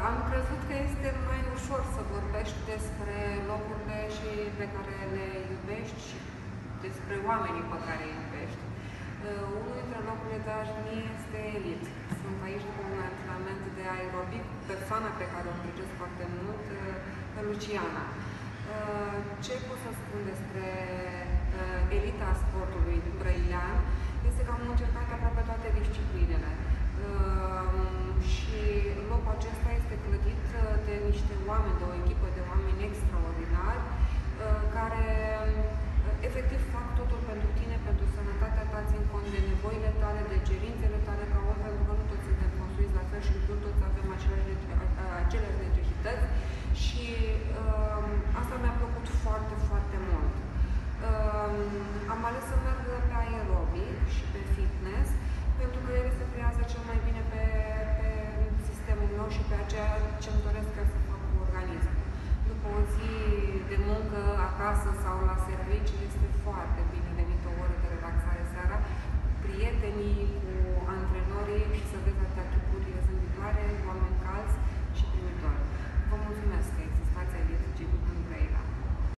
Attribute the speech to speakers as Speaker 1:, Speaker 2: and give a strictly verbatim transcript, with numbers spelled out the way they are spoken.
Speaker 1: am crezut că este mai ușor să vorbești despre locurile și pe care le iubești și despre oamenii pe care îi iubești. Uh, unul dintre locurile dragi mie este Elit. Sunt aici după un antrenament de aerobic, persoana pe care o apreciez foarte mult, uh, Luciana. Uh, ce pot să spun despre uh, elita sportului brăilean este că am încercat aproape toate disciplinele.